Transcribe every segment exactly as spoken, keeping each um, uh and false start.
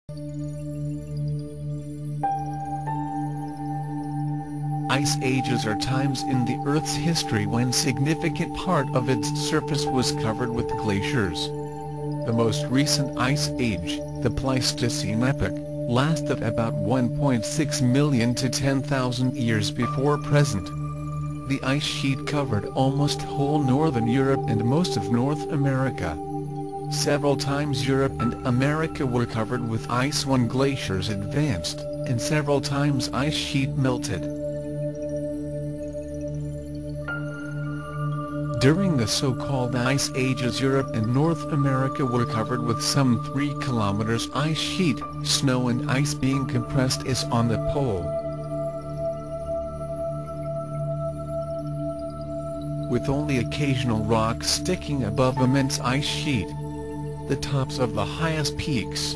Ice ages are times in the Earth's history when significant part of its surface was covered with glaciers. The most recent ice age, the Pleistocene epoch, lasted about one point six million to ten thousand years before present. The ice sheet covered almost whole northern Europe and most of North America. Several times Europe and America were covered with ice when glaciers advanced, and several times ice sheet melted. During the so-called Ice Ages, Europe and North America were covered with some three kilometers ice sheet, snow and ice being compressed as on the pole. With only occasional rocks sticking above immense ice sheet. The tops of the highest peaks.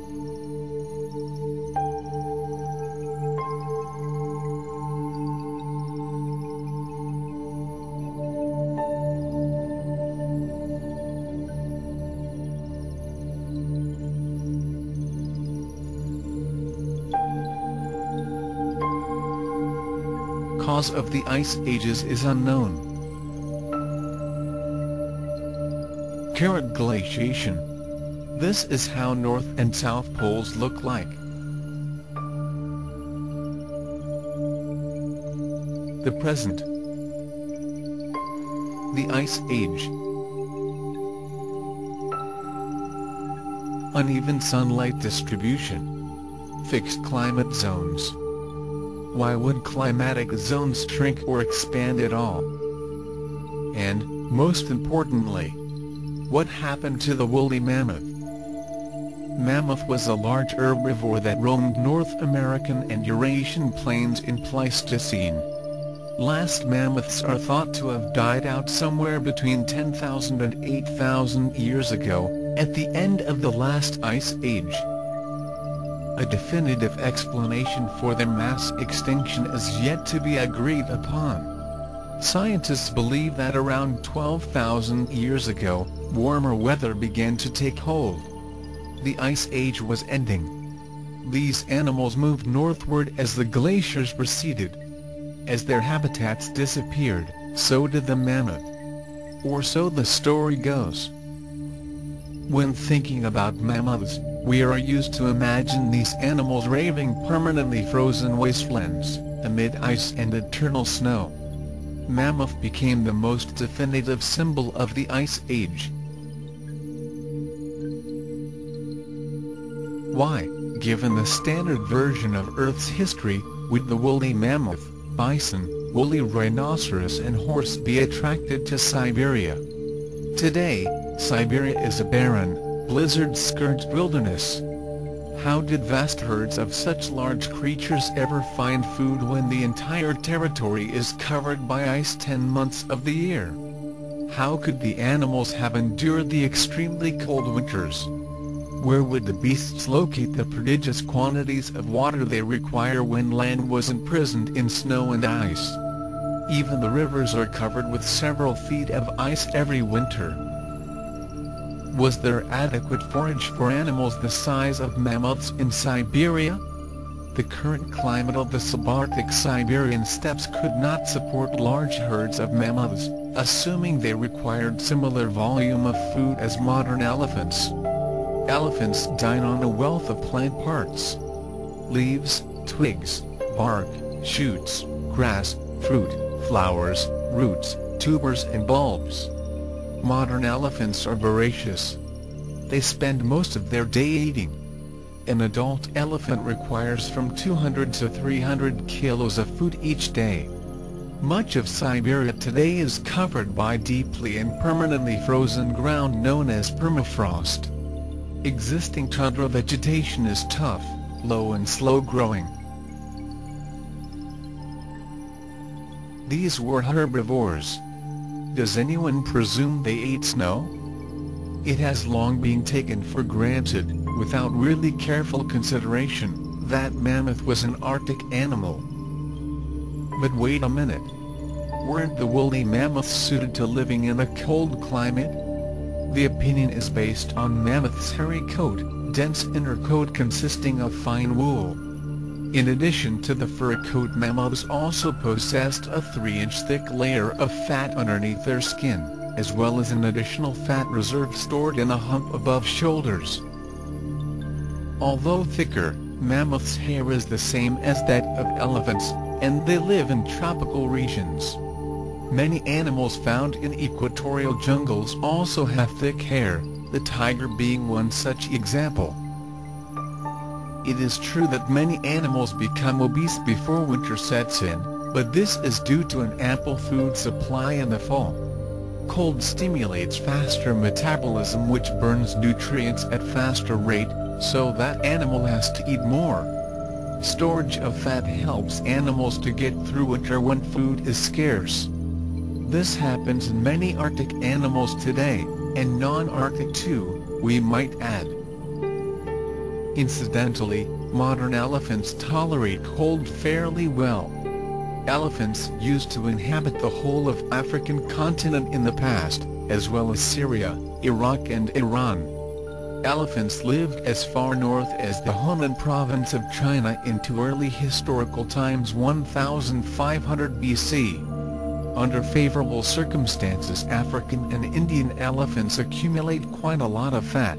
Cause of the ice ages is unknown. Current glaciation. This is how North and South poles look like. The present. The Ice Age. Uneven sunlight distribution. Fixed climate zones. Why would climatic zones shrink or expand at all? And, most importantly, what happened to the woolly mammoth? Mammoth was a large herbivore that roamed North American and Eurasian plains in Pleistocene. Last mammoths are thought to have died out somewhere between ten thousand and eight thousand years ago, at the end of the last ice age. A definitive explanation for their mass extinction is yet to be agreed upon. Scientists believe that around twelve thousand years ago, warmer weather began to take hold. The Ice Age was ending. These animals moved northward as the glaciers receded. As their habitats disappeared, so did the mammoth. Or so the story goes. When thinking about mammoths, we are used to imagine these animals raving permanently frozen wastelands, amid ice and eternal snow. Mammoth became the most definitive symbol of the Ice Age. Why, given the standard version of Earth's history, would the woolly mammoth, bison, woolly rhinoceros and horse be attracted to Siberia? Today, Siberia is a barren, blizzard-scourged wilderness. How did vast herds of such large creatures ever find food when the entire territory is covered by ice ten months of the year? How could the animals have endured the extremely cold winters? Where would the beasts locate the prodigious quantities of water they require when land was imprisoned in snow and ice? Even the rivers are covered with several feet of ice every winter. Was there adequate forage for animals the size of mammoths in Siberia? The current climate of the subarctic Siberian steppes could not support large herds of mammoths, assuming they required similar volume of food as modern elephants. Elephants dine on a wealth of plant parts. Leaves, twigs, bark, shoots, grass, fruit, flowers, roots, tubers and bulbs. Modern elephants are voracious. They spend most of their day eating. An adult elephant requires from two hundred to three hundred kilos of food each day. Much of Siberia today is covered by deeply and permanently frozen ground known as permafrost. Existing tundra vegetation is tough, low and slow-growing. These were herbivores. Does anyone presume they ate snow? It has long been taken for granted, without really careful consideration, that mammoth was an Arctic animal. But wait a minute. Weren't the woolly mammoths suited to living in a cold climate? The opinion is based on mammoth's hairy coat, dense inner coat consisting of fine wool. In addition to the fur coat, mammoths also possessed a three inch thick layer of fat underneath their skin, as well as an additional fat reserve stored in a hump above shoulders. Although thicker, mammoths' hair is the same as that of elephants, and they live in tropical regions. Many animals found in equatorial jungles also have thick hair, the tiger being one such example. It is true that many animals become obese before winter sets in, but this is due to an ample food supply in the fall. Cold stimulates faster metabolism, which burns nutrients at faster rate, so that animal has to eat more. Storage of fat helps animals to get through winter when food is scarce. This happens in many Arctic animals today, and non-Arctic too, we might add. Incidentally, modern elephants tolerate cold fairly well. Elephants used to inhabit the whole of African continent in the past, as well as Syria, Iraq and Iran. Elephants lived as far north as the Hunan province of China into early historical times one thousand five hundred B C. Under favorable circumstances, African and Indian elephants accumulate quite a lot of fat.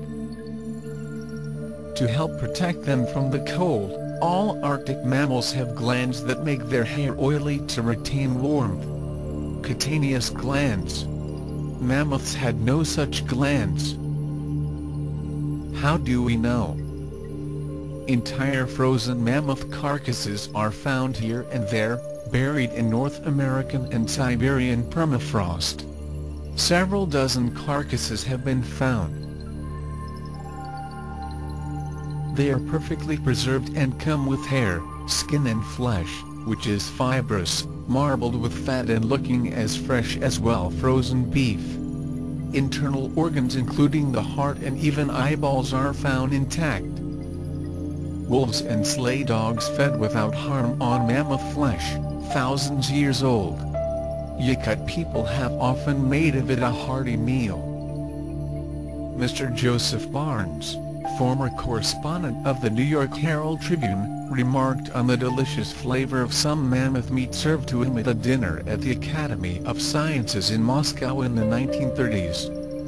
To help protect them from the cold, all Arctic mammals have glands that make their hair oily to retain warmth. Cutaneous glands. Mammoths had no such glands. How do we know? Entire frozen mammoth carcasses are found here and there, buried in North American and Siberian permafrost. Several dozen carcasses have been found. They are perfectly preserved and come with hair, skin and flesh, which is fibrous, marbled with fat and looking as fresh as well-frozen beef. Internal organs including the heart and even eyeballs are found intact. Wolves and sleigh dogs fed without harm on mammoth flesh, thousands years old. Yukut people have often made of it a hearty meal. Mister Joseph Barnes, former correspondent of the New York Herald Tribune, remarked on the delicious flavor of some mammoth meat served to him at a dinner at the Academy of Sciences in Moscow in the nineteen thirties.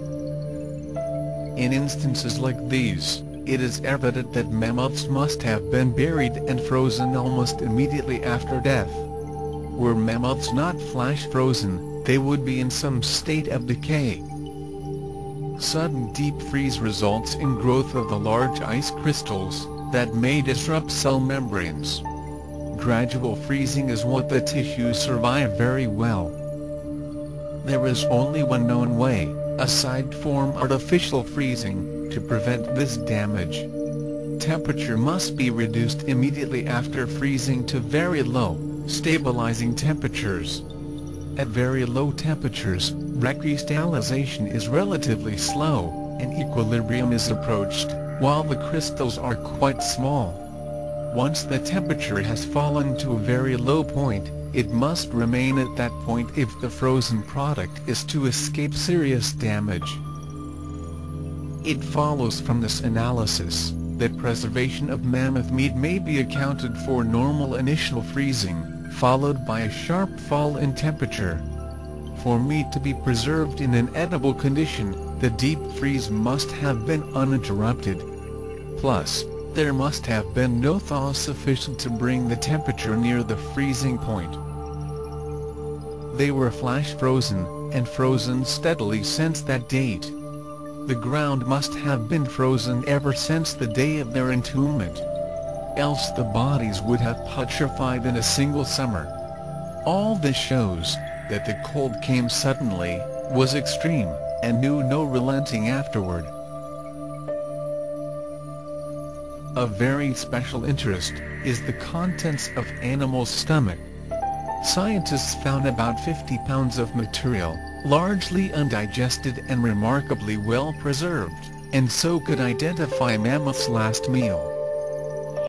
In instances like these, it is evident that mammoths must have been buried and frozen almost immediately after death. Were mammoths not flash frozen, they would be in some state of decay. Sudden deep freeze results in growth of the large ice crystals that may disrupt cell membranes. Gradual freezing is what the tissues survive very well. There is only one known way, aside from artificial freezing, to prevent this damage. Temperature must be reduced immediately after freezing to very low, stabilizing temperatures. At very low temperatures, recrystallization is relatively slow, and equilibrium is approached, while the crystals are quite small. Once the temperature has fallen to a very low point, it must remain at that point if the frozen product is to escape serious damage. It follows from this analysis that preservation of mammoth meat may be accounted for normal initial freezing, followed by a sharp fall in temperature. For meat to be preserved in an edible condition, the deep freeze must have been uninterrupted. Plus, there must have been no thaw sufficient to bring the temperature near the freezing point. They were flash frozen, and frozen steadily since that date. The ground must have been frozen ever since the day of their entombment. Else the bodies would have putrefied in a single summer. All this shows that the cold came suddenly, was extreme, and knew no relenting afterward. Of very special interest is the contents of animals' stomach. Scientists found about fifty pounds of material, largely undigested and remarkably well preserved, and so could identify mammoth's last meal.